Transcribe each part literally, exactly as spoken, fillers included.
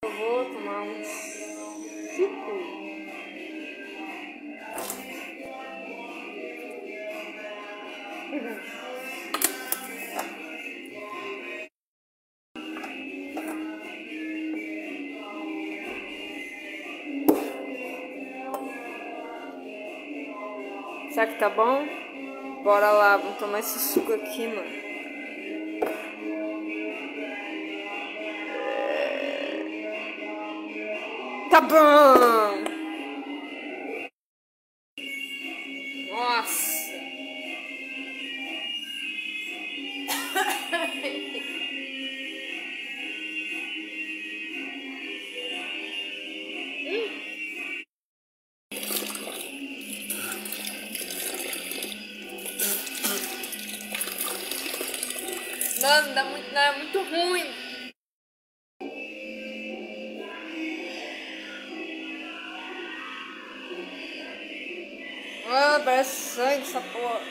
Eu vou tomar um suco. Será que tá bom? Bora lá, vamos tomar esse suco aqui, mano. Tá bom! Nossa! Mano, dá muito, não, é muito ruim. Ah, parece sangue essa porra.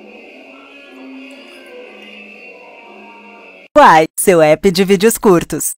Uai, seu app de vídeos curtos.